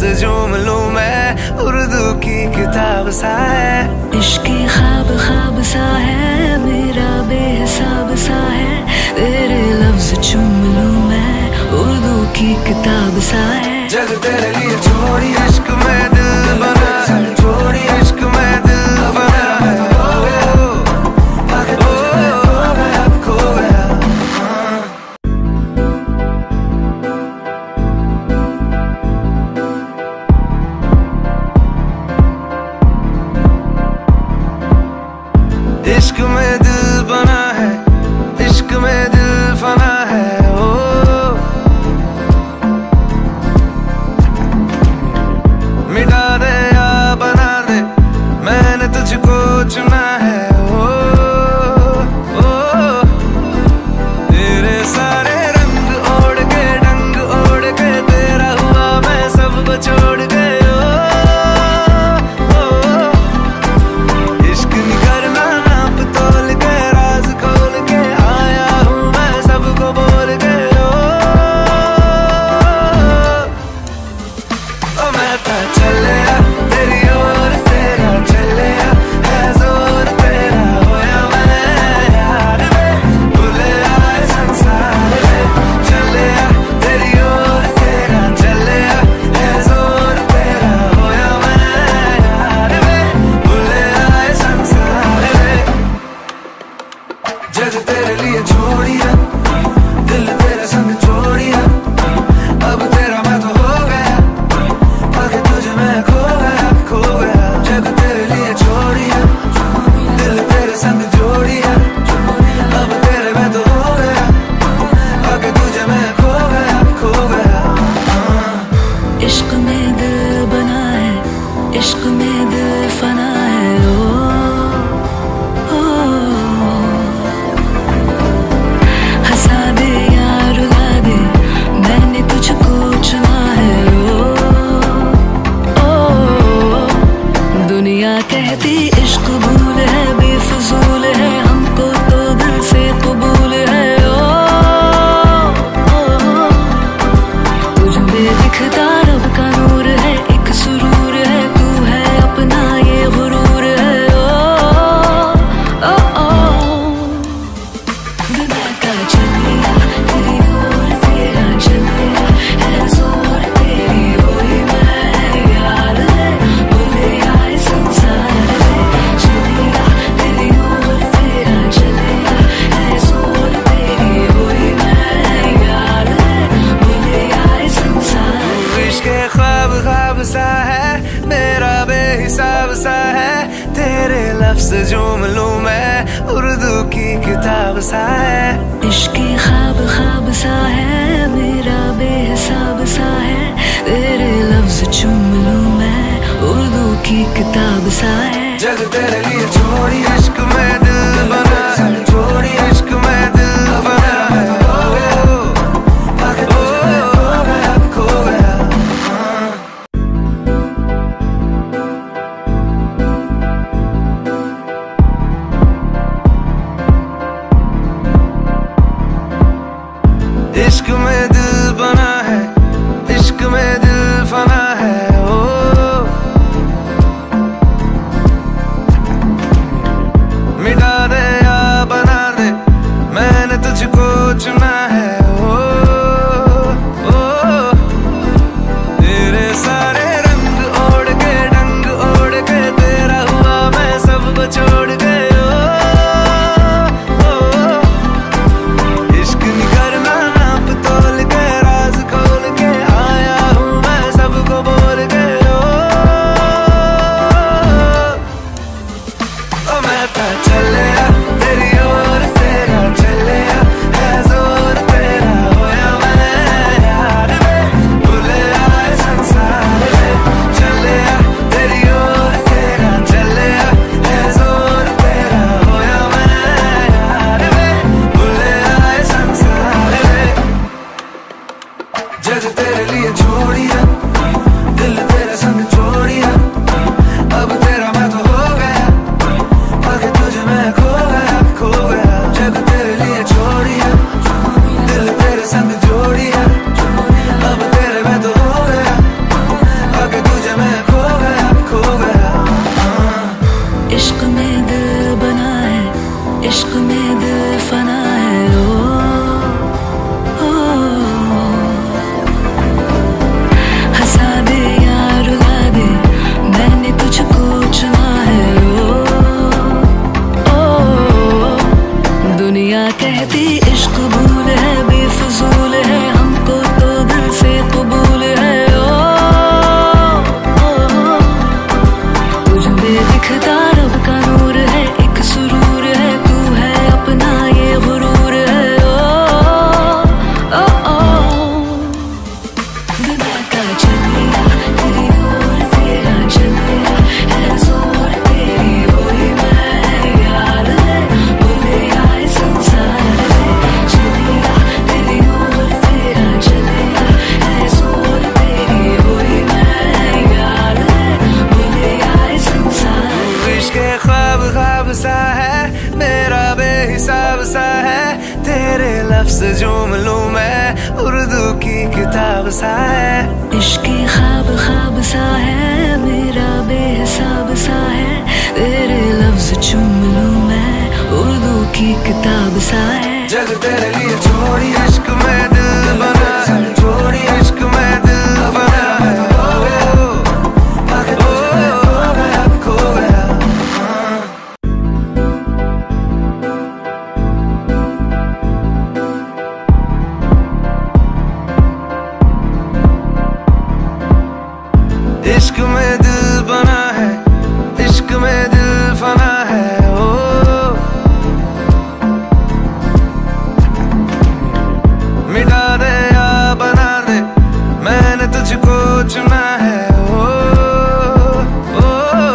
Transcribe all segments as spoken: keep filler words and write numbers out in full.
झूम लूं मैं, उर्दू की किताब सा है। इश्क की ख्वाब ख्वाब सा है, मेरा बेहिसाब सा है। तेरे लफ्ज चूम लूं मैं, उर्दू की किताब सा है। जग तेरे लिए छोड़ी इश्क में दिल बना है, छोड़ी इश्क में दिल बना है। इश्क में दिल बना है, इश्क में दिल फना है। ओ मिटा दे या बना दे, मैंने तुझको चुना है। ओ, ओ तेरे सारे रंग ओढ़ के, डंग ओढ़ के, तेरा हुआ मैं सबको छोड़ के। जग तेरे लिए छोड़िया, दिल तेरे संग छोड़िया। अब तेरा मैं तो हो गया, आगे तुझे मैं खो गया, खो गया। जग तेरे लिए छोड़िया, दिल तेरे संग जोड़िया। अब तेरे मैं तो हो गया, आगे तुझे मैं खो गया, खो गया। इश्क में दिल बना है, इश्क में दिल फना है। ओ कहती इश्क भूल है, बेफजूल है, हमको तो दिल से कबूल है। ओ, ओ, ओ तुझ में दिखता रब का नूर है, एक सुरूर है, तू है अपना ये गुरूर है। ओ, ओ, ओ दुनिया का चलिया तेरी ओर, तेरा चलिया है जोर, तेरी होई मैं यार है, बोले आए संसार। सा है मेरा बेहिसाब सा है, तेरे लफ्ज झूम लूं मैं, उर्दू की किताब सा है। इश्क की ख्वाब ख्वाब सा है, मेरा बेहिसाब सा है। तेरे लफ्ज चूम लूं मैं, उर्दू की किताब सा है। जग तेरे लिए छोड़ी इश्क में दिल बना है, छोड़ी इश्क में दिल बना है। इश्क में दिल बना है, इश्क में दिल फना है। ओ मिटा दे या बना दे, मैंने तुझको चुना है। ओ, ओ तेरे सारे रंग ओढ़ के, डंग ओढ़ के, तेरा हुआ मैं सबको छोड़ के। जग तेरे लिए छोड़िया, दिल तेरे संग जोड़िया। अब तेरा मैं तो हो गया, आगे तुझे मैं कहती इश्क भूल है बेफजूल है हमको तो दिल से कबूल है। ओ, ओ, ओ तुझ में दिखता रब का नूर है एक सुरूर है तू है अपना ये गुरूर है। ओ, ओ, ओ दुनिया का चलिया तेरी ओर तेरा चलिया है जोर तेरी होई मैं यार है भूले आए संसार में चलिया तेरी ओर तेरा चलिया है जोर तेरी होई मैं यार है भूले आए संसार। इश्क ख्वाब ख्वाब सा है मेरा बेहिसाब सा है तेरे लफ्ज झूम लूं मैं उर्दू की किताब सा है। इश्क ख्वाब ख्वाब सा है मेरा बेहिसाब सा है तेरे लफ्ज चूम लूं मैं उर्दू की किताब सा है। जग तेरे लिए छोड़ी इश्क में दिल बना है छोड़ी इश्क में दिल बना है खो गया खो गया। इश्क में दिल बना है इश्क में दिल फना है ओ मिटा दे या बना दे मैंने तुझको चुना है ओ, ओ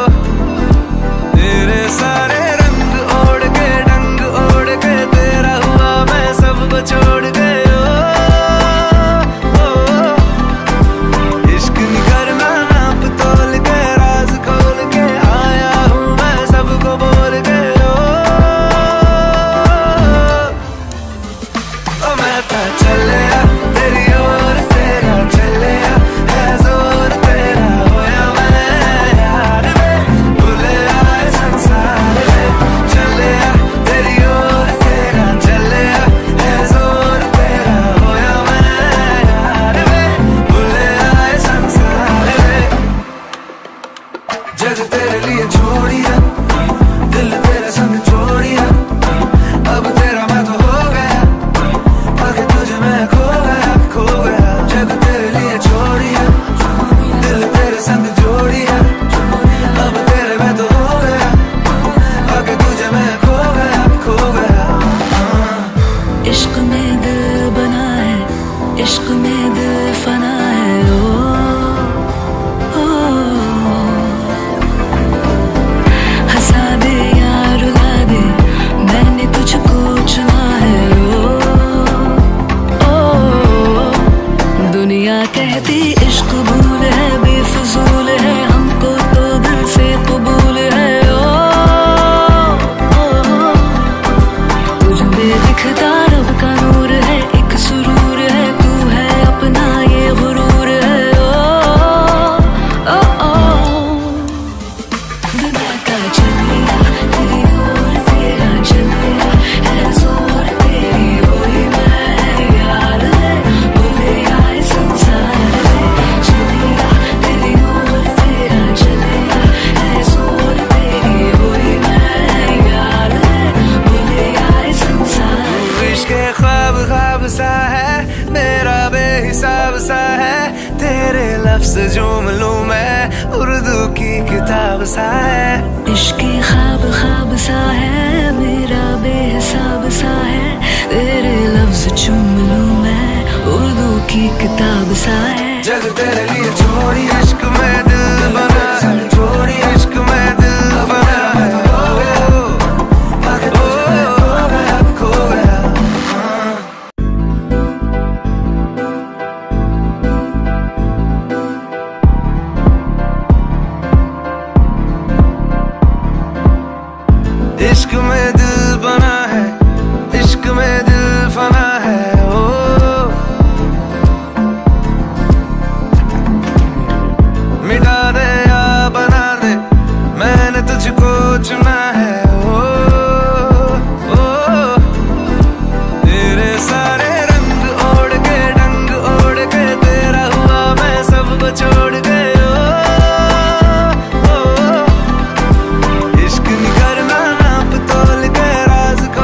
तेरे सारे रंग ओढ़ के डंग ओढ़ के तेरा हुआ मैं सबको छोड़ के ओ, ओ, इश्क नहीं करना नाप तोल के राज खोल के आया हूँ मैं सबको बोल के ओ, ओ मैं तो चलिया तेरी ओर तेरा चलिया है जोर तेरा होया मैं यार में भूले आए संसार में चलिया तेरी ओर तेरा चलिया है जोर तेरा होया मैं यार में भूले आए संसार में। जग तेरे लिए छोड़िया दिल तेरे संग छोड़िया अब तेरा मैं तो हो गया आगे तुझे मैं खो गया खो गया। जग तेरे लिए छोड़िया दिल तेरे संग जोड़िया अब तेरे मैं तो हो गया आगे तुझे मैं खो गया खो गया। इश्क में दिल बना है इश्क में दिल फना है ओ, ओ हंसा दे या रुला दे मैंने तुझको चुना है ओ, ओ दुनिया कहती इश्क भूल है बेफजूल है हमको तो दिल से कबूल है। ओ, ओ, ओ तुझ में दिखता रब का नूर है एक सुरूर है तू है अपना ये गुरूर है। ओ, ओ, ओ दुनिया का चलिया तेरी ओर तेरा चलिया है जोर तेरी होई मैं यार है भूले आए संसार में चलिया तेरी ओर तेरा चलिया है जोर तेरी होई मैं यार है भूले आए संसार। इश्क ख्वाब ख्वाब सा है मेरा बेहिसाब सा है तेरे लफ्ज झूम लूं मैं उर्दू की किताब सा है। इश्क ख्वाब ख्वाब सा है मेरा बेहिसाब सा है तेरे लफ्ज चूम लूं मैं उर्दू की किताब सा है। जग तेरे लिए छोड़ी इश्क में दिल बना है छोड़ी इश्क में दिल बना है ओ, आगे तुझे मैं खो गया खो गया। इश्क में दिल बना है इश्क में दिल फना है ओ, मिटा दे या बना दे मैंने तुझको चुना है ओ, ओ तेरे सारे रंग ओढ़ के डंग ओढ़ के तेरा हुआ मैं सबको छोड़ के ओ, ओ इश्क नहीं करना नाप तोल के राज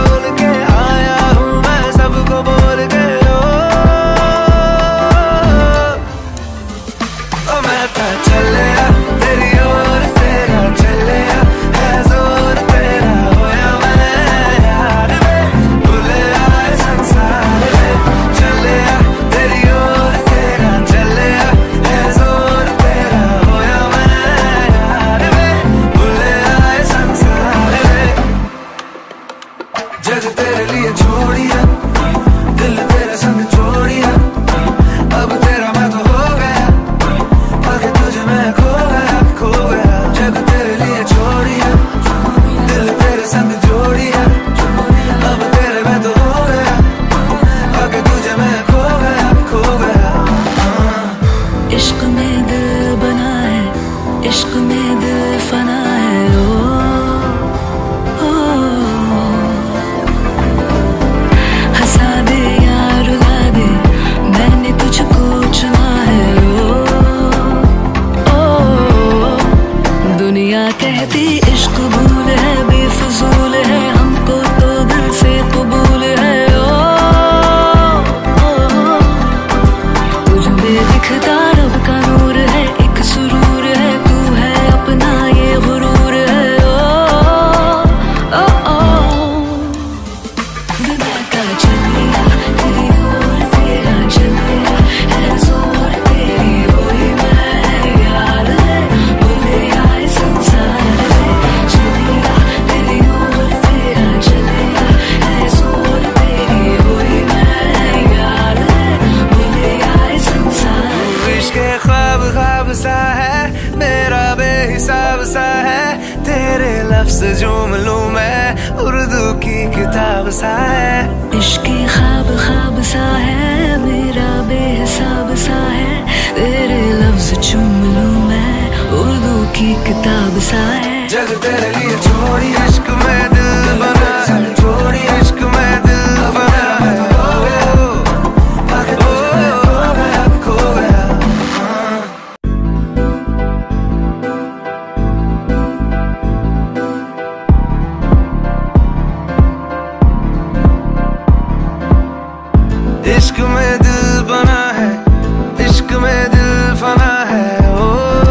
किताब सा है। इश्की ख्वाब ख्वाब सा है मेरा बेहिसाब सा है, तेरे लफ्ज चुम लूं मैं उर्दू की किताब सा है। जग तेरे लिए छोड़ी इश्क में दिल बना है, छोड़ी इश्क में दिल बना है। इश्क में दिल बना है, इश्क में दिल फना है। ओ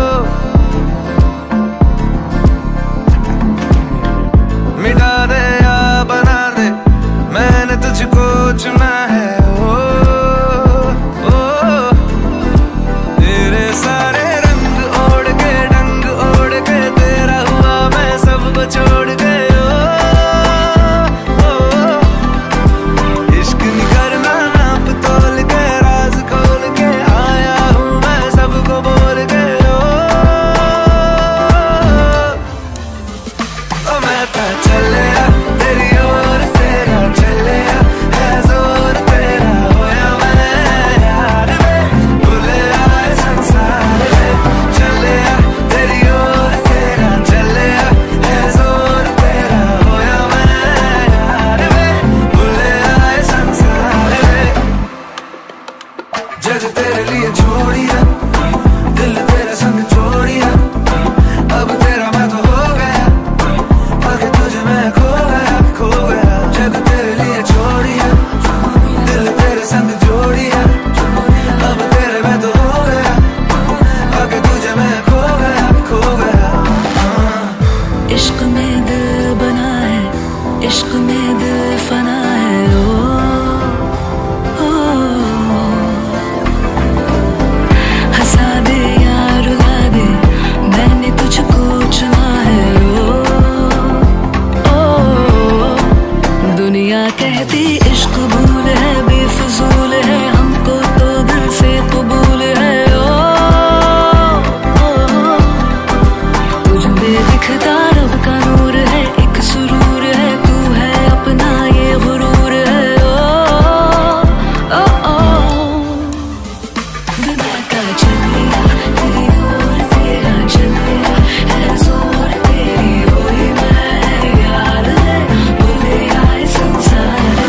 मिटा दे या बना दे, मैंने तुझको चुना है। ओ, ओ तेरे सारे रंग ओढ़ के डंग ओढ़ के तेरा हुआ मैं सबको छोड़ के। जग तेरे लिए छोड़िया, दिल तेरे संग छोड़िया, अब तेरा मैं तो हो गया, आगे तुझे मैं खो गया, खो गया। जग तेरे लिए छोड़िया, दिल तेरे संग जोड़िया, अब तेरे मैं तो हो गया, आगे तुझे मैं खो गया, खो गया। इश्क में दिल बना है, इश्क में दिल फना है। ओ कहती इश्क भूल है बेफजूल है, हमको तो दिल से कबूल है। ओ, ओ, ओ तुझ में दिखता रब का नूर है, एक सुरूर है, तू है अपना ये गुरूर है। ओ, ओ, ओ बिना का चलिया तेरी ओर तेरा चलिया है जोर तेरी हुई मैं यार है, भूले आए संसार।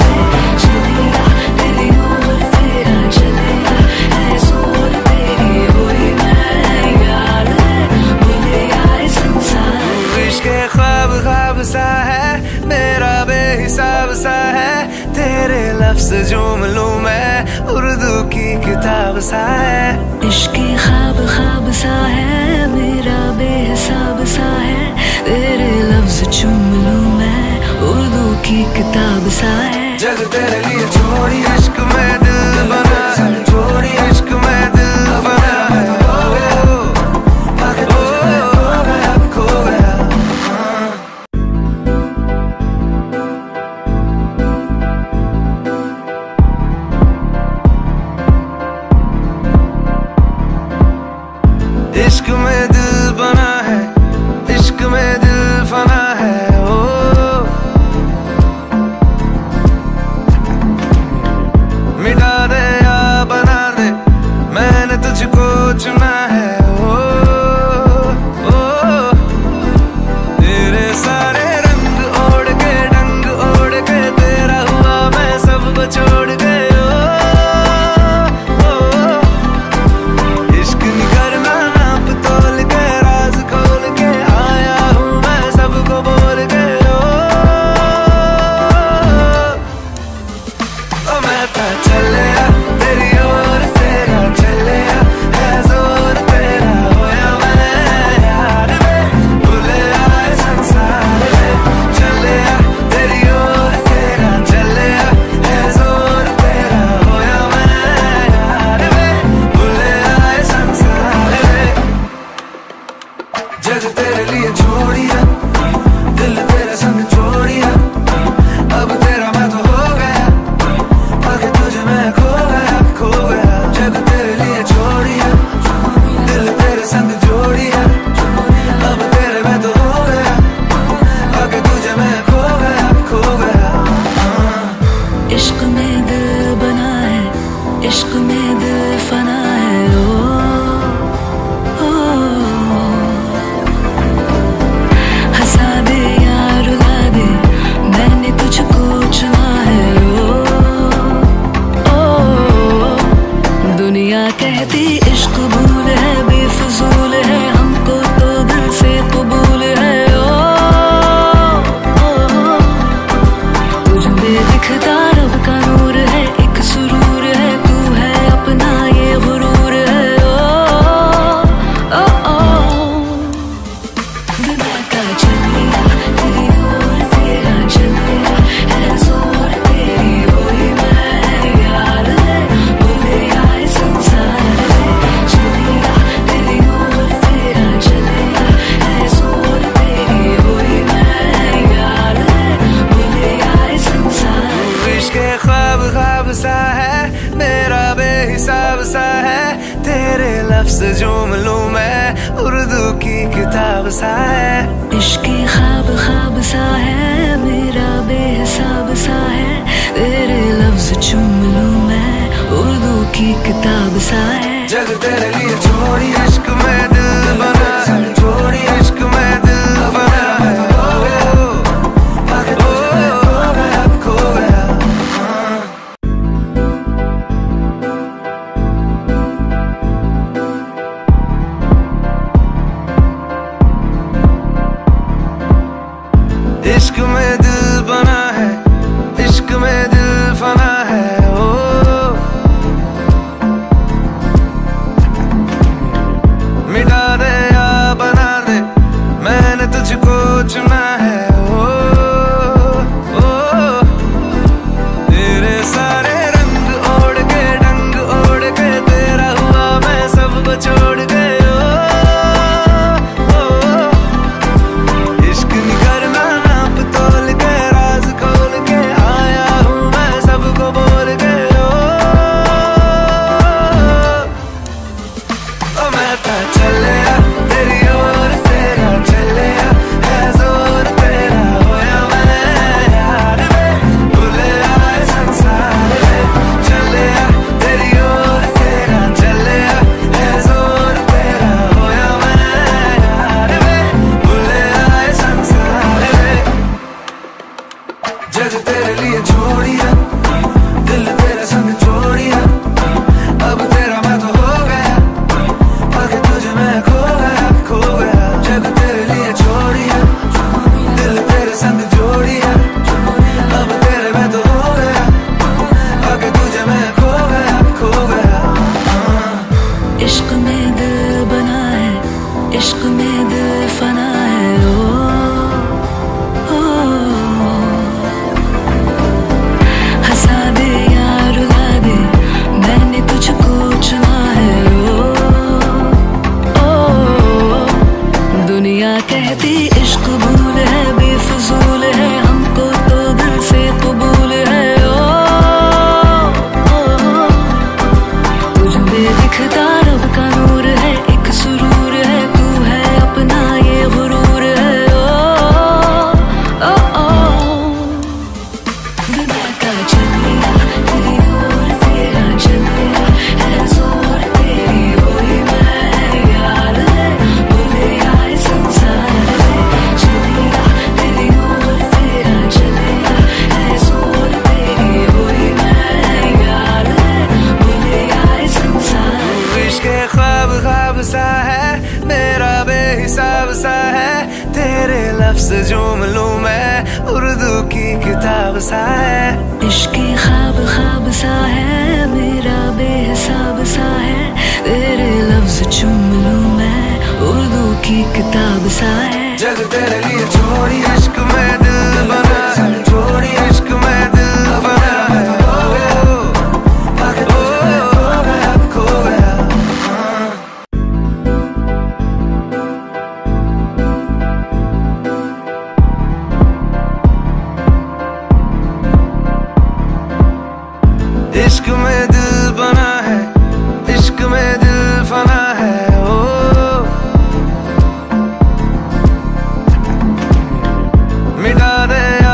सा है मेरा बेहिसाब सा है, तेरे लफ्ज झूम लूं मैं उर्दू की किताब सा है। इश्की ख्वाब ख्वाब सा है मेरा बेहिसाब सा है, तेरे लफ्ज चुम लूं मैं उर्दू की किताब सा है। जग तेरे लिए छोड़ी इश्क में दिल बना है, छोड़ी इश्क में दिल बना है। इश्क में दिल बना है, इश्क में दिल फना है। ओ लफ्ज झूम लूं मैं, उर्दू की किताब सा है। इश्क की ख्वाब ख्वाब सा है मेरा बेहिसाब सा है, तेरे लफ्ज चूम लूं मैं, उर्दू की किताब सा है। जग तेरे लिए छोड़ी इश्क में दिल बना है, छोड़ी इश्क में दिल बना है। इश्क में दिल बना है, इश्क में दिल फना है। ओ मिटा दे या बना दे, मैंने तुझको चुना है। ओ, ओ तेरे सारे रंग ओढ़ के, डंग ओढ़ के, तेरा हुआ मैं सबको छोड़ के। जग तेरे लिए छोड़िया, दिल तेरे संग जोड़िया, अब तेरा मैं तो हो गया, आगे तुझे मैं खो गया, खो गया। जग तेरे लिए छोड़िया, दिल तेरे संग जोड़िया, अब तेरे मैं तो हो गया, आगे तुझे मैं खो गया, खो गया। इश्क में दिल बना है, इश्क में दिल फना है। ओ, ओ, हंसा दे या रुला दे, मैंने तुझको चुना है। ओ, ओ, दुनिया कहती इश्क भूल है, बेफजूल है, हमको तो दिल से कबूल है। ओ, ओ, तुझ में दिखता रब का नूर है, एक सुरूर है, तू है अपना ये गुरूर है। ओ, ओ, ओ, दुनिया का चलिया तेरी ओर तेरा चलिया है, जोर तेरी होई मैं यार है, बोले आए संसार में। चलिया तेरी ओर तेरा चलिया है, जोर तेरी होई मैं यार है, बोले आए संसार। इश्क ख्वाब ख्वाब सा है मेरा बेहिसाब सा है, तेरे लफ्ज झूम लूं मैं, उर्दू की किताब सा है। इश्क की ख्वाब ख्वाब सा है मेरा बेहिसाब सा है, तेरे लफ्ज चूम लूं मैं, उर्दू की किताब सा है। जग तेरे लिए छोड़ी इश्क में दिल बना है, छोड़ी इश्क में दिल बना है। इश्क में दिल बना है, इश्क में दिल फना है। ओ मिटा दे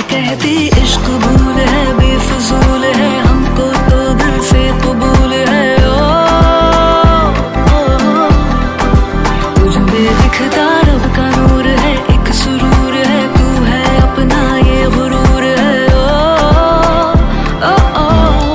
कहती इश्क भूल है, बेफजूल है, हमको तो दिल से कबूल है। ओ, ओ, ओ तुझ में दिखता रब का नूर है, एक सुरूर है, तू है अपना ये गुरूर है। ओ, ओ, ओ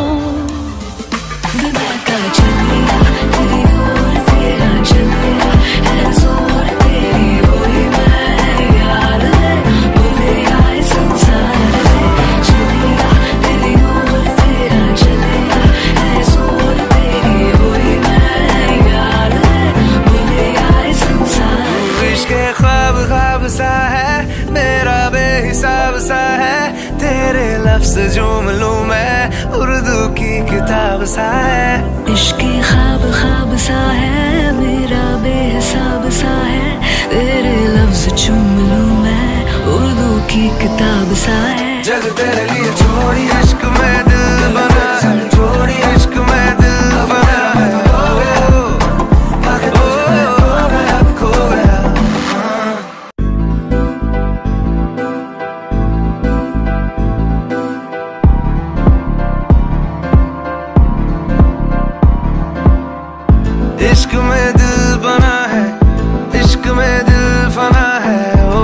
बिना का चल लिया तेरी ओर, तेरा चल लिया है जोर, तेरी होई मैं यार है, भूले आए संसार में। चल लिया तेरी ओर, तेरा चल लिया है जोर, तेरी होई मैं यार है, भूले आए संसार। इश्क ख्वाब ख्वाब सा है, मेरा बेहिसाब सा है, तेरे लफ्ज झूम लूं मैं, उर्दू की किताब सा है। इश्क ख्वाब ख्वाब सा है, मेरा बेहिसाब सा है, तेरे लफ्ज चूम लूं मैं, उर्दू की किताब सा है। जग तेरे लिए छोड़ी इश्क में दिल बना है, छोड़ी इश्क में दिल बना है। हो गया, आगे तुझे मैं खो गया, खो गया। इश्क में दिल बना है, इश्क में दिल फना है। ओ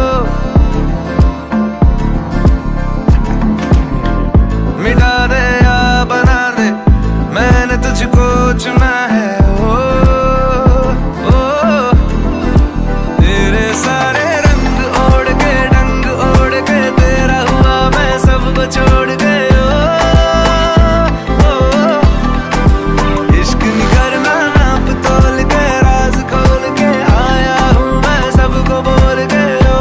मिटा दे या बना दे, मैंने तुझको चुना है। ओ, ओ तेरे सारे रंग ओढ़ के, डंग ओढ़ के, तेरा हुआ मैं सबको छोड़ के। ओ, ओ इश्क नहीं करना नाप तोल के, राज खोल के आया हूँ मैं सबको बोल के। ओ,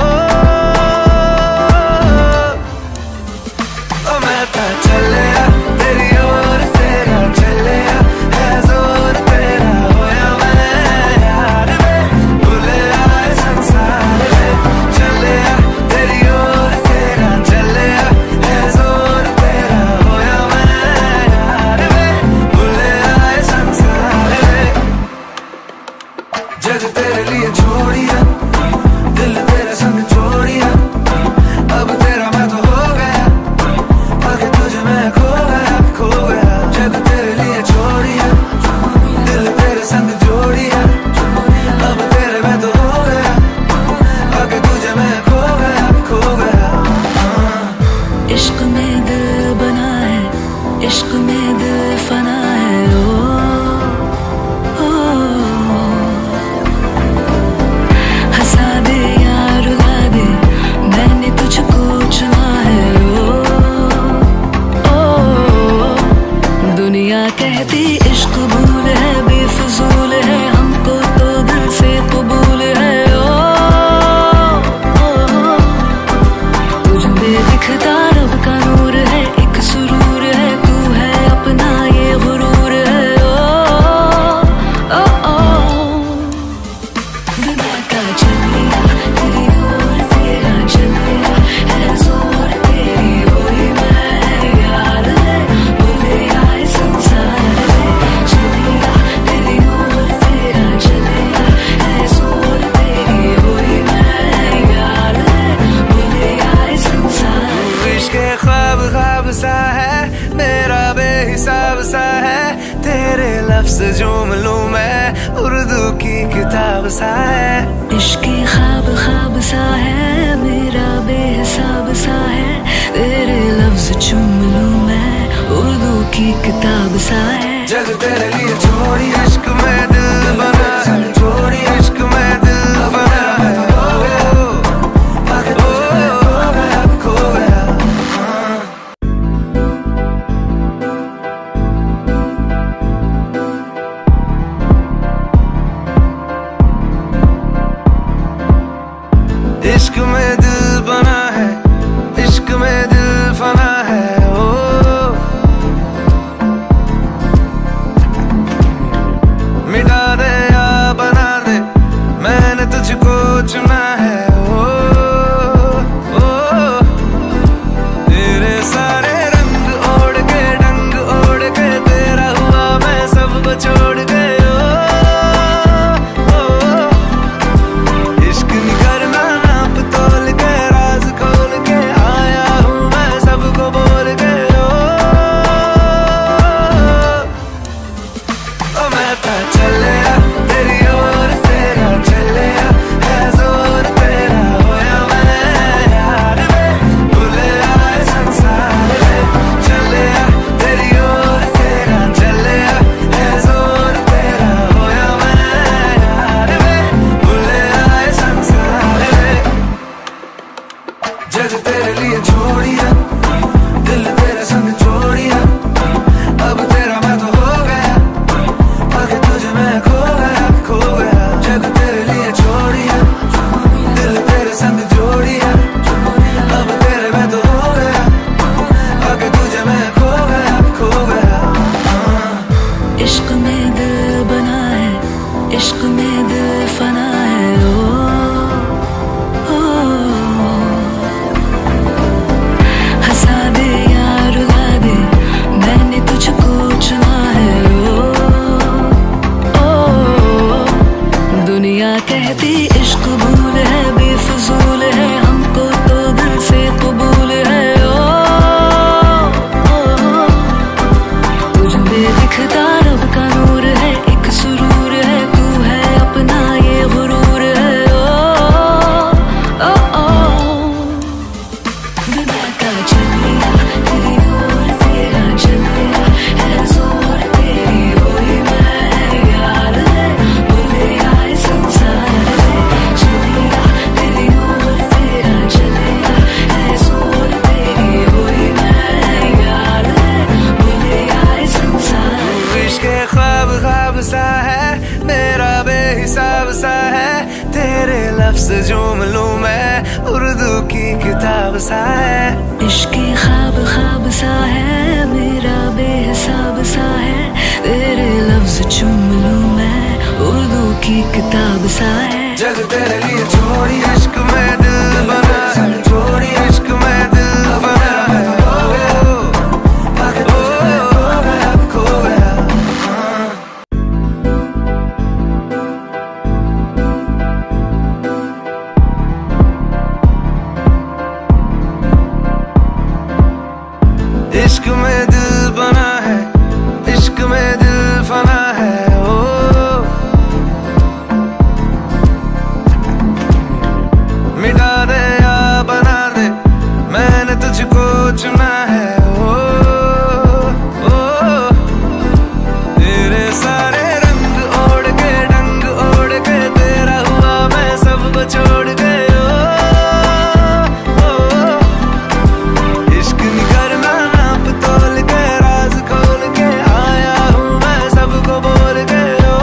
ओ मैं था चलिया तेरी ओर, तेरा चलिया है जोर, तेरा होया मैं यार में, भूले आए संसार में। चलिया तेरी ओर, तेरा चलिया है जोर, तेरा होया मैं यार में, भूले आए संसार में। जग तेरे लिए छोड़िया, दिल तेरे संग छोड़िया, अब तेरा मैं तो हो गया, आगे तुझे मैं खो गया, खो गया। जग तेरे लिए छोड़िया, दिल तेरे संग जोड़िया, अब तेरे मैं तो हो गया, आगे तुझे मैं खो गया, खो गया। इश्क में दिल बना है, इश्क में दिल फना है। ओ, ओ हंसा दे या रुला दे, मैंने तुझको चुना है। ओ, ओ दुनिया कहती इश्क भूल है, बेफजूल है, हमको तो दिल से कबूल है। ओ, ओ तुझ में दिखता रब का नूर है, एक सुरूर है, तू है अपना ये गुरूर है। ओ, ओ, ओ बिना का चल लिया तेरी ओर, तेरा चल लिया है जोर, तेरी होई मैं यार है, भूले आए संसार में। चल लिया तेरी ओर, तेरा चल लिया है जोर, तेरी होई मैं यार है, भूले आए संसार। इश्क ख्वाब ख्वाब सा है, मेरा बेहिसाब सा है, तेरे लफ्ज झूम लूं मैं, उर्दू की किताब सा है। इश्क ख्वाब ख्वाब सा है, मेरा बेहिसाब सा है, तेरे लफ्ज चूम लूं मैं, उर्दू की किताब सा है। जग तेरे लिए छोड़ी इश्क में दिल बना है, छोड़ी इश्क में दिल बना है। हो गया, आगे तुझे मैं खो गया, खो गया। इश्क में दिल बना है, इश्क में दिल फना है। ओ लिए छोड़िया, दिल तेरे संग जोड़िया, अब तेरा मैं तो हो गया, आगे तुझे मैं खो गया, खो गया। जग तेरे लिए छोड़िया, दिल तेरे संग जोड़िया, अब तेरे मैं तो हो गया, आगे तुझे मैं खो गया, खो गया। इश्क में दिल बना है, इश्क में दिल फना है। ओ, ओ, हंसा दे या रुला दे, मैंने तुझको चुना है। ओ, ओ, दुनिया कहती इश्क भूल है, बेफजूल है, हमको तो दिल से कबूल है। ओ, ओ, तुझ में दिखता रब का नूर है, एक सुरूर है, तू है अपना ये गुरूर है। ओ, ओ, ओ, बिना का चल लिया, तेरी ओर तेरा चल लिया, है जोर तेरी होई मैं यार है, बोले आए संसार है, चल लिया, तेरी ओर तेरा चल लिया, है जोर तेरी होई मैं यार है, बोले आए संसार। इश्क ख्वाब ख्वाब सा है, मेरा बेहिसाब सा है, तेरे लफ्ज झूम लूं मैं, उर्दू की किताब सा है। इश्क ख्वाब ख्वाब सा है, मेरा बेहिसाब सा है, तेरे लफ्ज चूम लूं मैं, उर्दू की किताब सा है। जग तेरे लिए छोड़ी, इश्क में दिल बना है, छोड़ी इश्क में दिल बना है। हो गया, आगे तुझे मैं खो गया, खो गया। इश्क में दिल बना है, इश्क में दिल फना है। ओ, मिटा दे या बना दे, मैंने तुझको चुना है। ओ, ओ, तेरे सारे रंग ओढ़ के, डंग ओढ़ के, तेरा हुआ मैं सबको छोड़ के। ओ, ओ, इश्क नहीं करना नाप तोल के, राज खोल के आया हूँ मैं सबको बोल के। ओ,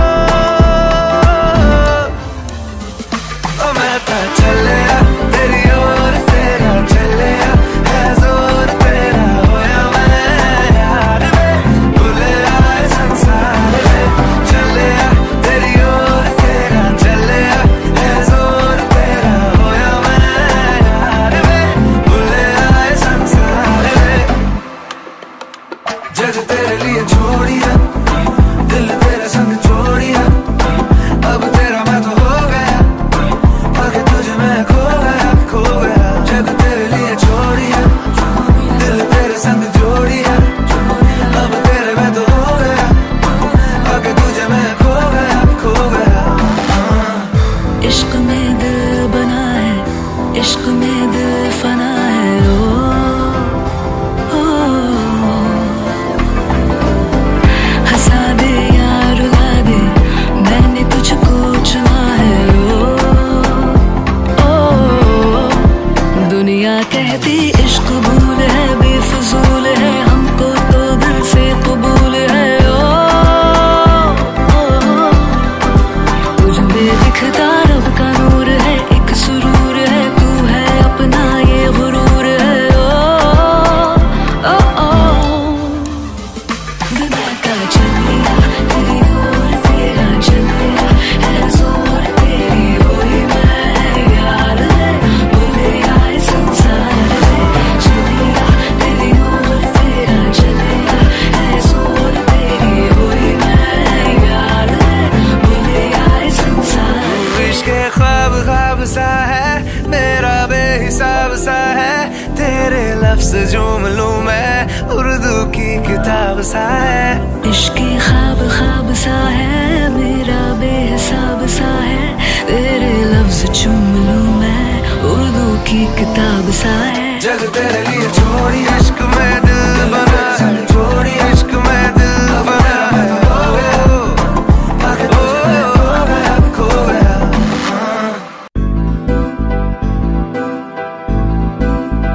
ओ मैं तो चलिया, तेरी ओर तेरा चलिया, है जोर तेरा होया मैं यार में, भूले आए संसार में। चलिया, तेरी ओर तेरा चलिया, है जोर तेरा होया मैं यार में, भूले आए संसार में। जग तेरे लिए छोड़िया, दिल तेरे संग जोड़िया, अब तेरा मैं तो हो गया, आगे तुझे मैं खो गया, खो गया। जग तेरे लिए छोड़िया, दिल तेरे संग जोड़िया, अब तेरे मैं तो हो गया, आगे तुझे मैं खो गया, खो गया। इश्क में दिल बना है, इश्क में दिल फना है। ओ, ओ, हंसा दे या रुला दे, मैंने तुझको चुना है। ओ, ओ, दुनिया कहती इश्क भूल है, बेफजूल है, हमको तो दिल से कबूल है। ओ, ओ, तुझ में दिखता रब का नूर है, एक सुरूर है, तू है अपना ये गुरूर है। ओ, ओ, ओ, बिना का चल लिया, तेरी ओर तेरा चल लिया, है जोर तेरी होई मैं यार है, बोले आए संसार में। चल लिया, तेरी ओर तेरा चल लिया, है जोर तेरी होई मैं यार है, बोले आए संसार। इश्क ख्वाब ख्वाब सा है, मेरा बेहिसाब सा है, तेरे लफ्ज झूम लूं मैं, उर्दू की किताब सा है। इश्क ख्वाब ख्वाब सा है, मेरा बेहिसाब सा है, तेरे लफ्ज चूम लूं मैं, उर्दू की किताब सा है। जग तेरे लिए छोड़ी, इश्क में दिल बना है, छोड़ी इश्क में दिल बना है। हो गया, आगे तुझे मैं खो गया, खो गया।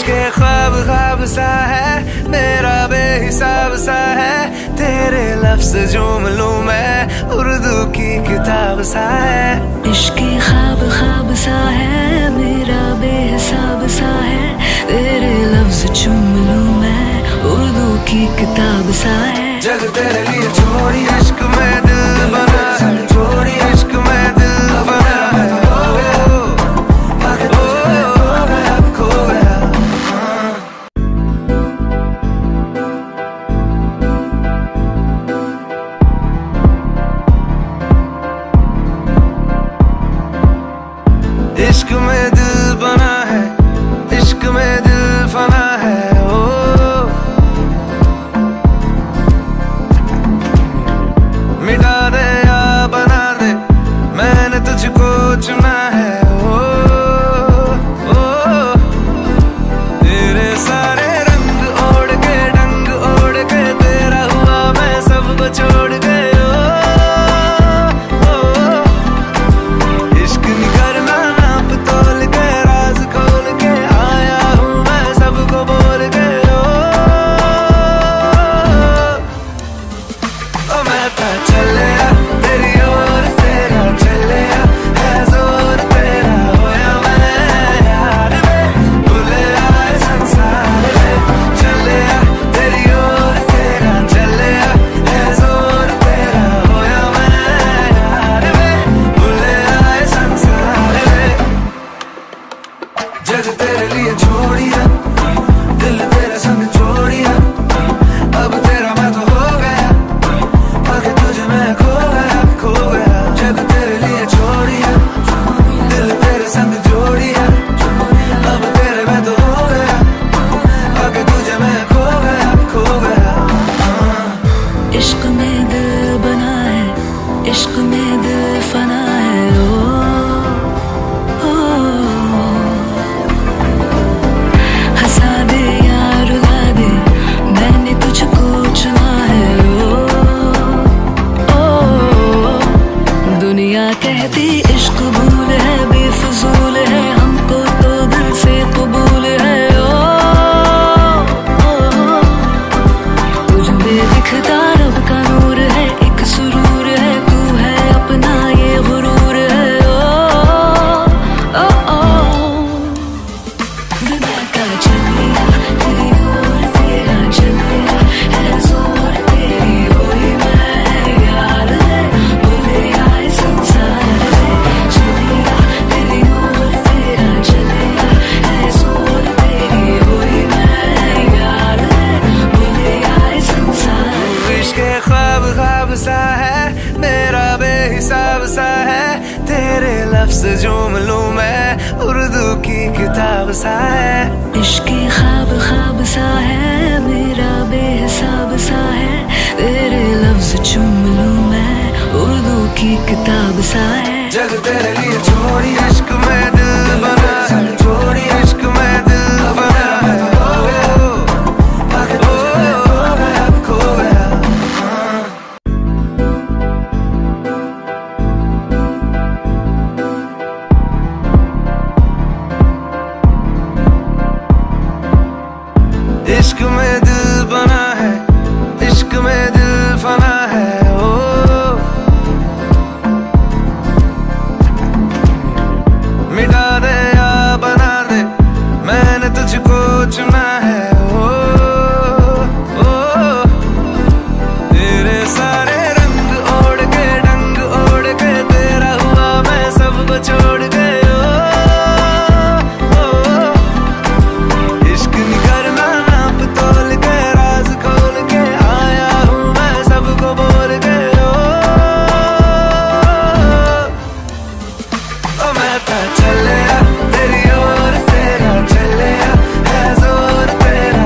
ख्वाब ख्वाब सा है मेरा बेहिसाब सा है, तेरे लफ्ज झूम लूं मैं उर्दू की किताब सा है। इश्क ख्वाब ख्वाब सा है मेरा बेहिसाब सा है, तेरे लफ्ज झूम लूं मैं उर्दू की किताब सा है। जग तेरे लिए छोड़ी इश्क में दिल बना है, छोड़ी इश्क में दिल बना है। इश्क में दिल बना है, इश्क में दिल फना है। ओ मिटा दे या बना दे मैंने तुझको चुना है। ओ, ओ तेरे सारे रंग ओढ़ के डंग ओढ़ के तेरा हुआ मैं सबको छोड़ के। जग तेरे लिए छोड़िया, दिल तेरे संग छोड़िया, अब तेरा मैं तो हो गया, आगे तुझे मैं खो गया, खो गया। जग तेरे लिए छोड़िया, दिल तेरे संग जोड़िया, अब तेरे मैं तो हो गया, आगे तुझे मैं खो गया, खो गया। इश्क में दिल बना है, इश्क में दिल फना है। ओ कहती इश्क भूल है बेफजूल है, हमको तो दिल से कबूल है। ओ, ओ, ओ तुझ में दिखता रब का नूर है, एक सुरूर है तू है अपना ये गुरूर है। ओ, ओ, ओ दुनिया का चलिया तेरी ओर तेरा चलिया है जोर तेरी होई मैं यार है बोले आए संसार। ख्वाब सा है मेरा बेहिसाब सा है, तेरे लफ्ज झूम लूं मैं उर्दू की किताब सा है। इश्क ख्वाब ख्वाब सा है मेरा बेहिसाब सा है, तेरे लफ्ज झूम लूं मैं उर्दू की किताब सा है। जग तेरे लिए छोड़ी इश्क में दिल बना है, छोड़ी इश्क में दिल बना है। इश्क में दिल बना है, इश्क में दिल फना है। ओ मिटा दे या बना दे मैंने तुझको चुना है। ओ, ओ तेरे सारे रंग ओढ़ के डंग ओढ़ के तेरा हुआ मैं सबको छोड़ के। चले तेरी ओर तेरा चले है जोर तेरा।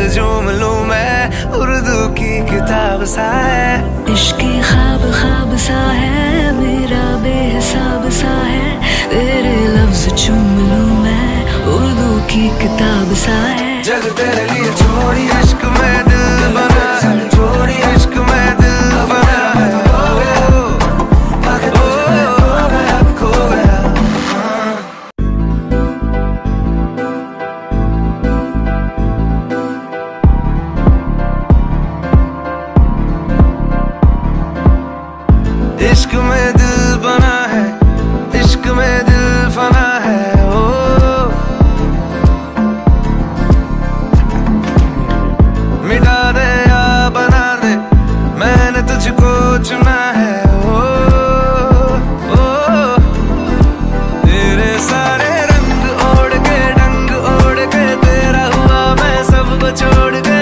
झूम लूं मैं, उर्दू की किताब सा है। इश्क की ख्वाब ख्वाब सा है मेरा बेहिसाब सा है, तेरे लफ्ज चूम लूं मैं, उर्दू की किताब सा है। जग तेरे लिए छोड़ी इश्क में दिल बना है, छोड़ी इश्क में दिल बना है। इश्क में दिल बना है, इश्क में दिल फना है। ओ मिटा दे या बना दे, मैंने तुझको चुना है। ओ, ओ तेरे सारे रंग ओढ़ के डंग ओढ़ के, तेरा हुआ मैं सबको छोड़ के।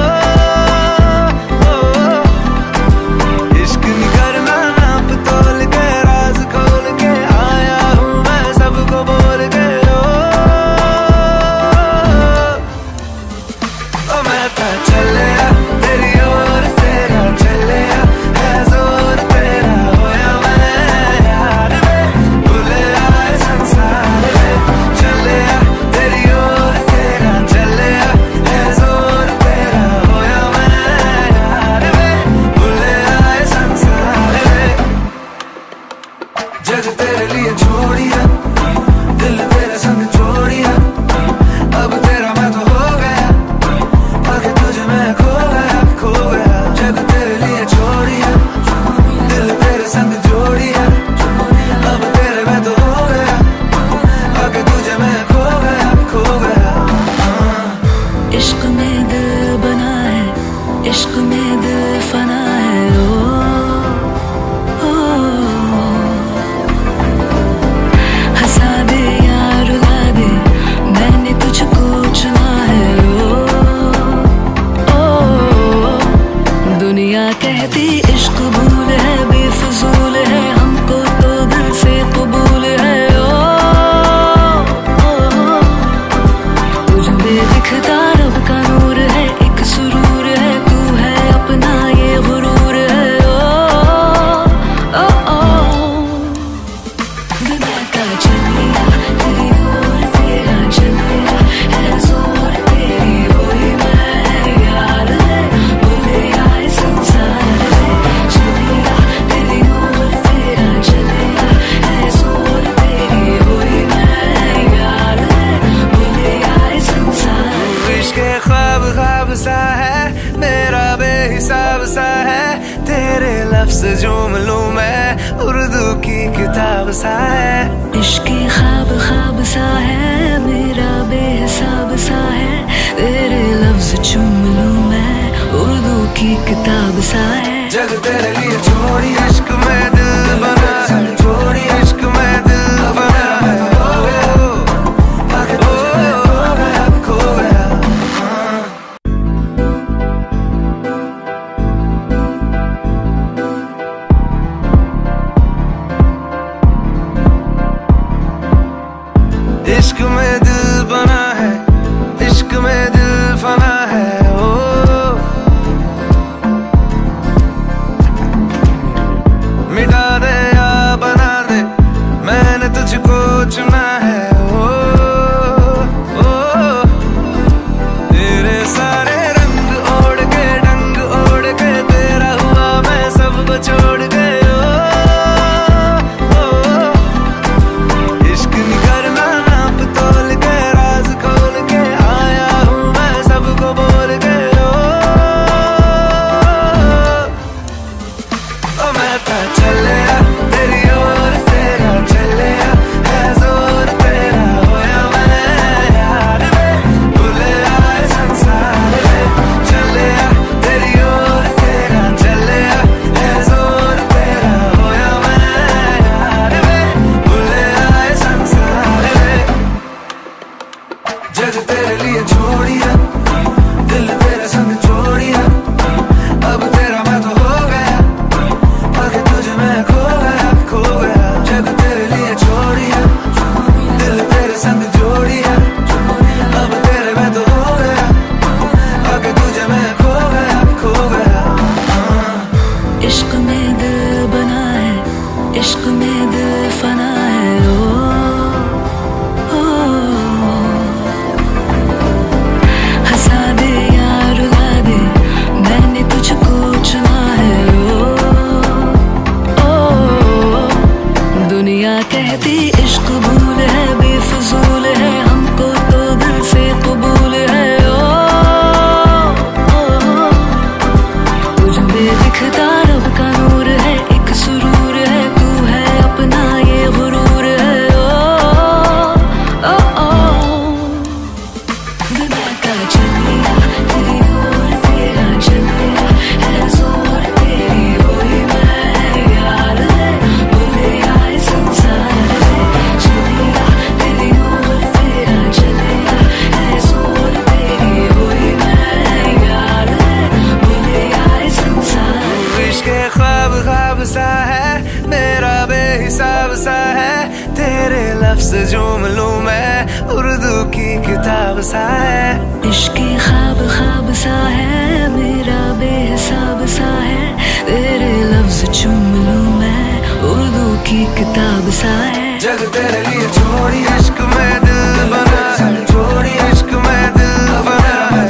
जग तेरे लिए छोड़िया, दिल तेरे संग छोड़िया, अब तेरा मैं तो हो गया, आगे तुझे मैं खो गया, खो गया। जग तेरे लिए छोड़िया, दिल तेरे संग जोड़िया, अब तेरे मैं तो हो गया, आगे तुझे मैं खो गया, खो गया। इश्क में दिल बना है, इश्क में दिल फना है। ओ कहती इश्क भूल है, बेफजूल है, हमको तो दिल से कबूल है। ओ, ओ, ओ तुझ में दिखता रब का नूर है, एक सुरूर है, तू है अपना ये गुरूर है। ओ, ओ, ओ दिमाग चल लिया तेरी ओर, तेरा चल लिया है जोर, तेरी होई मैं यार है, बोले आए संसार। ख्वाब सा है मेरा बेहिसाब सा है, तेरे लफ्ज झूम लूं मैं, उर्दू की किताब सा है। इश्क की ख्वाब ख्वाब सा है मेरा बेहिसाब सा है, तेरे लफ्ज चूम लूं मैं, उर्दू की किताब सा है। जग तेरे लिए छोड़ी इश्क में दिल बना है, छोड़ी इश्क में दिल बना है। इश्क में दिल बना है, इश्क में दिल फना है। ओ लफ्ज झूम लूं मैं, उर्दू की किताब सा है। इश्क की ख्वाब ख्वाब सा है मेरा बेहिसाब सा है, तेरे लफ्ज चूम लूं मैं, उर्दू की किताब सा है। जग तेरे लिए छोड़ी इश्क में दिल बना है, छोड़ी इश्क में दिल बना है।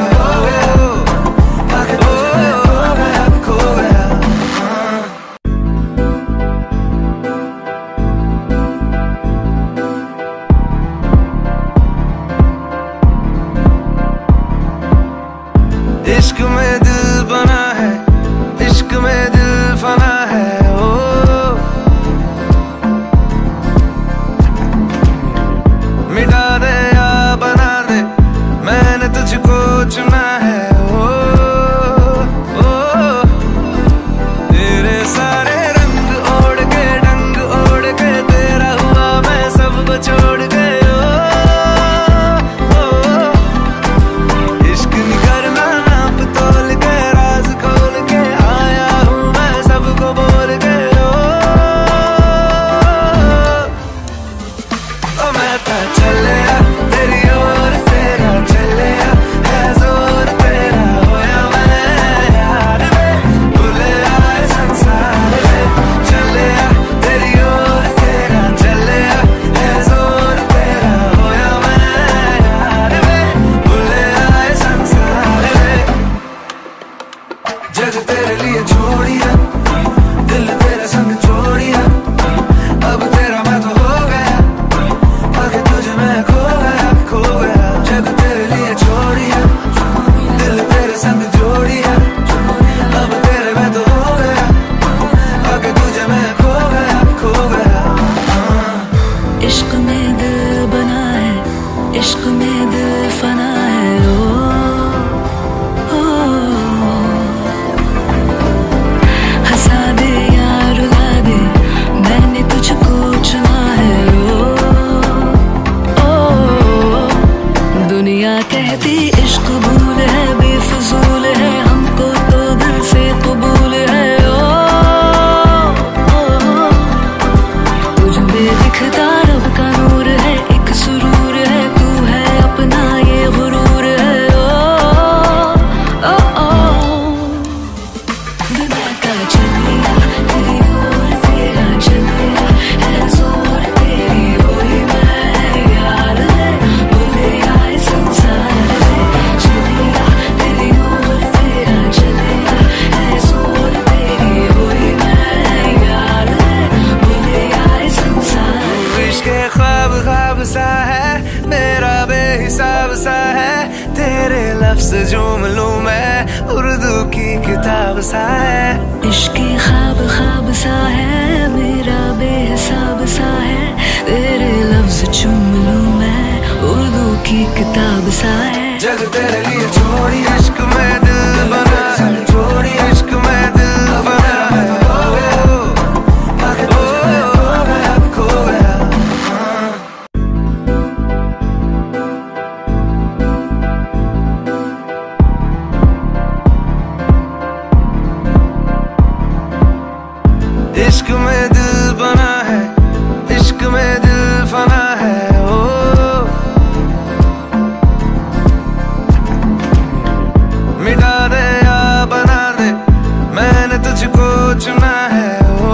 इश्क में दिल बना है, इश्क में दिल फना है। ओ मिटा दे या बना दे, मैंने तुझको चुना है। ओ, ओ तेरे सारे रंग ओढ़ के, डंग ओढ़ के, तेरा हुआ मैं सबको छोड़ के। जग तेरे लिए छोड़िया, दिल तेरे संग छोड़िया, अब तेरा मैं तो हो गया, आगे तुझे मैं खो गया, खो गया। जग तेरे लिए छोड़िया, दिल तेरे संग जोड़िया, अब तेरे मैं तो हो गया, आगे तुझे मैं खो गया, खो गया। इश्क में दिल बना है, इश्क में दिल फना है। ओ कहती इश्क भूल है, बेफजूल है, हमको तो दिल से कबूल है। ओ, ओ, ओ तुझ में दिखता रब का नूर है, एक सुरूर है, तू है अपना ये गुरूर है। ओ, ओ, ओ दुनिया का चलिया तेरी ओर तेरा चलिया है, जोर तेरी होई मैं यार है, भूले आए संसार। सा है मेरा बेहिसाब सा है, तेरे लफ्ज झूम लूं मैं, उर्दू की किताब सा है। इश्क की ख्वाब ख्वाब सा है मेरा बेहिसाब सा है, तेरे लफ्ज चूम लूं मैं, उर्दू की किताब सा है। जग तेरे लिए छोड़ी इश्क में दिल बना है, छोड़ी इश्क में दिल बना है। इश्क में दिल बना है, इश्क में दिल फना है। ओ मिटा दे या बना दे, मैंने तुझको चुना है। ओ,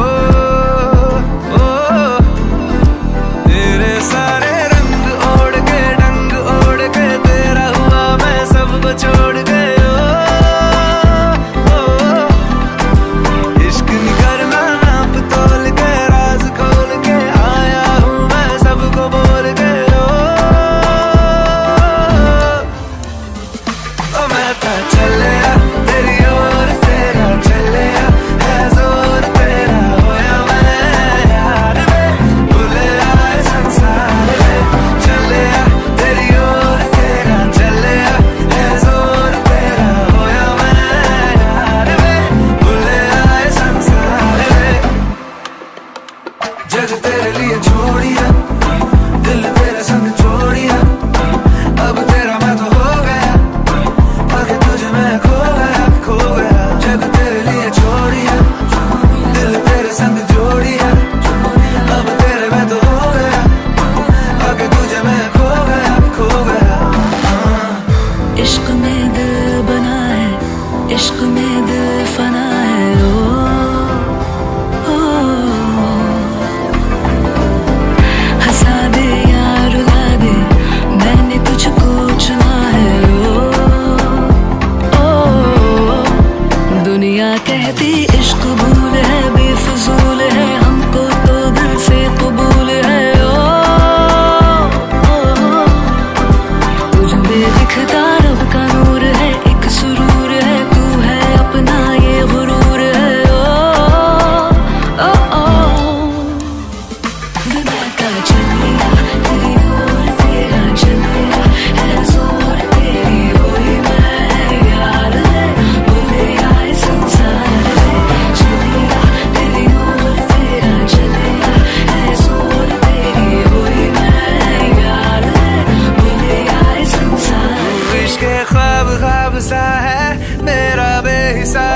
ओ तेरे सारे रंग ओढ़ के, डंग ओढ़ के, तेरा हुआ मैं सबको छोड़ के। चले तेरी ओर तेरा चले है, जोर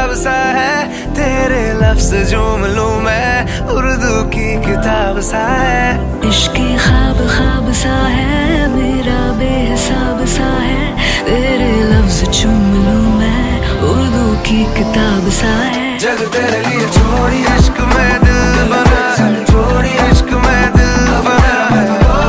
हिसाब सा है, तेरे लफ्ज झूम लूं मैं, उर्दू की किताब सा है। इश्क की ख्वाब ख्वाब सा है, मेरा बेहिसाब सा है, तेरे लफ्ज चूम लूं मैं, उर्दू की किताब सा है। जग तेरे लिए छोड़ी इश्क में दिल बना है, छोड़ी इश्क में दिल बना है।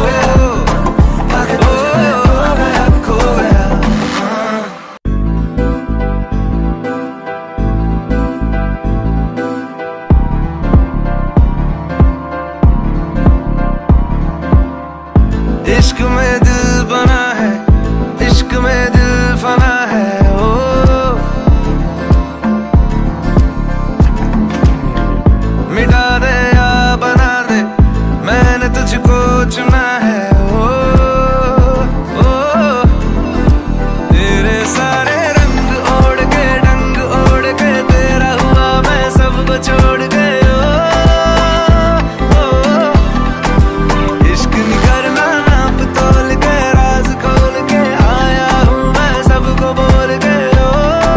इश्क में दिल बना है, इश्क में दिल फना है। ओ मिटा दे या बना दे, मैंने तुझको चुना है। ओ, ओ तेरे सारे रंग ओढ़ के, डंग ओढ़ के, तेरा हुआ मैं सबको छोड़ के। ओ, ओ इश्क नहीं करना नाप तोल के, राज खोल के आया हूँ मैं सबको बोल के। ओ,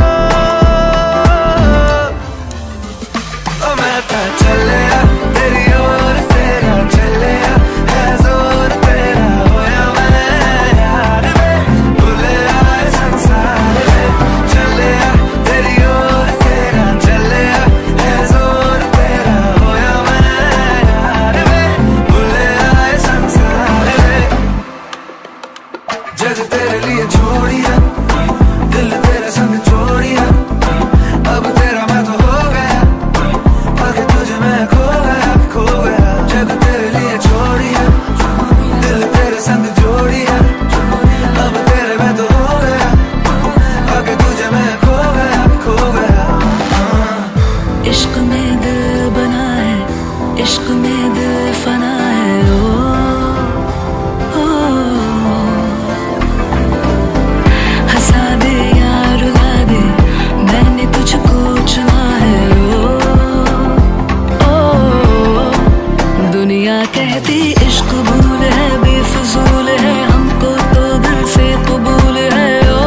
ओ मैं था चले तेरी ओर, तेरा चले है जोर, तेरा होया मैं यार में, भूले आए संसार में। चले तेरी ओर, तेरा चले है जोर, तेरा होया मैं यार में, भूले आए संसार में। जग तेरे लिए छोड़िया, दिल तेरे संग जोड़िया, अब तेरा मैं तो हो गया, आगे तुझे मैं खो गया, खो गया। जग तेरे लिए छोड़िया, दिल तेरे संग जोड़िया, अब तेरे मैं तो हो गया, आगे तुझे मैं खो गया, खो गया। इश्क में दिल बना है, इश्क में दिल फना है। ओ, ओ हंसा दे या रुला दे, मैंने तुझको चुना है। ओ, ओ दुनिया कहती इश्क भूल है, बेफजूल है, हमको तो दिल से कबूल है। ओ,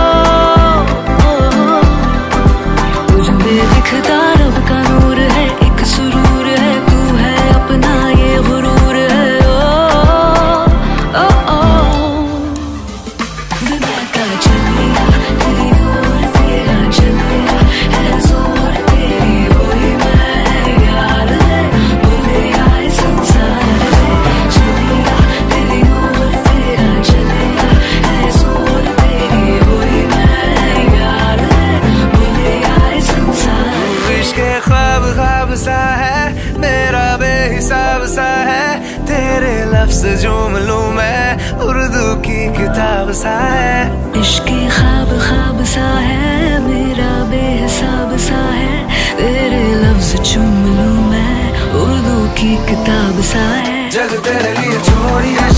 ओ तुझ में दिखता रब का नूर है, एक सुरूर है, तू है अपना ये गुरूर है। ओ, ओ, ओ दुनिया का चलिया, तेरी ओर तेरा चलिया है जोर, तेरी होई मैं यार है, भूले आए संसार में। चलिया तेरी ओर तेरा चलिया है जोर, तेरी होई मैं यार है, भूले आए संसार में। इश्क के ख्वाब ख्वाब सा है, मेरा बेहिसाब सा है, तेरे लफ्ज झूम लूं मैं, उर्दू की किताब सा है। इश्क की ख्वाब ख्वाब सा है, मेरा बेहिसाब सा है, तेरे लफ्ज चूम लूं मैं, उर्दू की किताब सा है। जग तेरे लिए छोड़ी